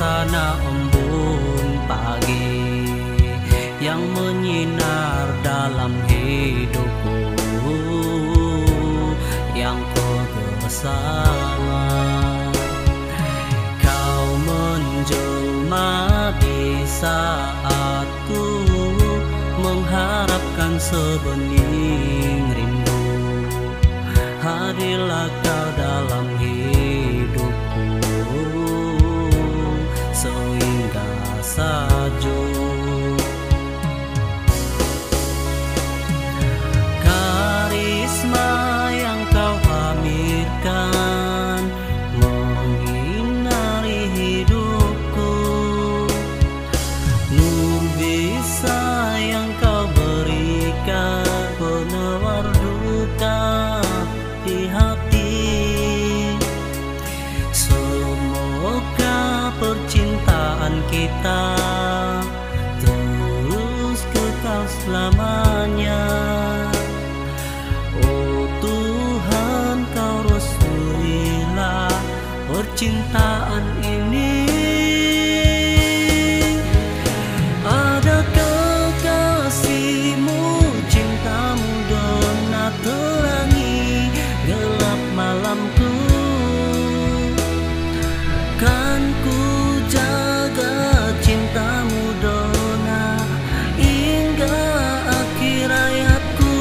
laksana embun pagi yang menyinar dalam hidupku, yang kau bersama. Kau menjelma di saat ku mengharapkan sebening rindu. Hadirlah kau dalam hidupku sehingga sajuk. Karisma yang kau pamerkan menyinari hidupku, nur bisa yang kau berikan penawar duka di hati. Semoga percintaan kita terus kekal selamanya. Oh Tuhan, kau restuilah percintaan ini. Ada kekasihmu, cintamu dona terangi gelap malamku. Kan ku jaga cintamu dona hingga akhir hayatku.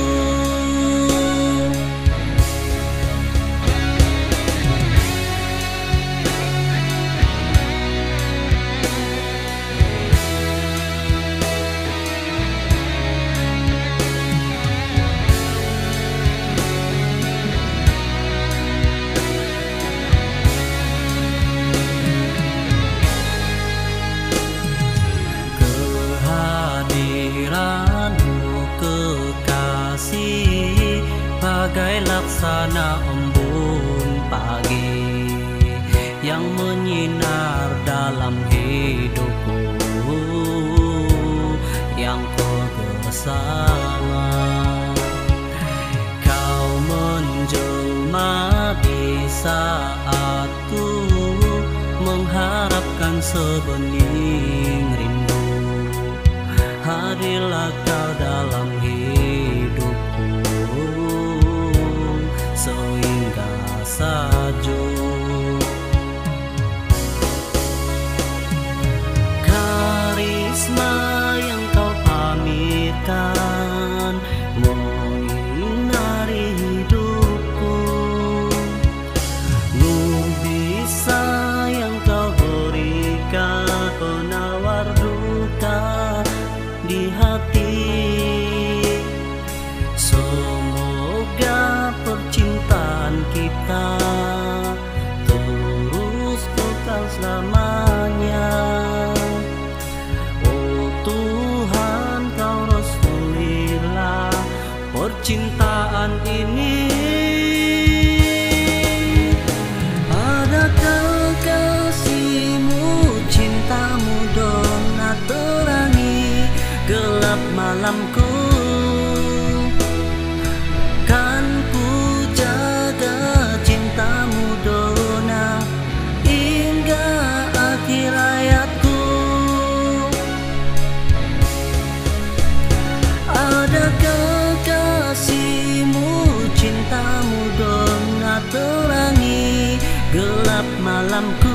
Kekasih bagai laksana embun pagi yang menyinar dalam hidupku, yang kau bersama. Kau menjelma di saat ku mengharapkan sebening rindu. Hadirlah kau dalam hidupku sehingga sajuk. Karisma yang kau pamerkan menyinari hidupku, nur bisa yang kau berikan penawar duka di hati. Semoga percintaan kita terus kekal selamanya. Oh Tuhan, kau restuilah percintaan ini. Ada kekasihmu, cintamu dona terangi gelap malamku. Kan ku jaga cintamu dona hingga akhir hayatku. Ada kekasihmu, cintamu dona terangi gelap malamku.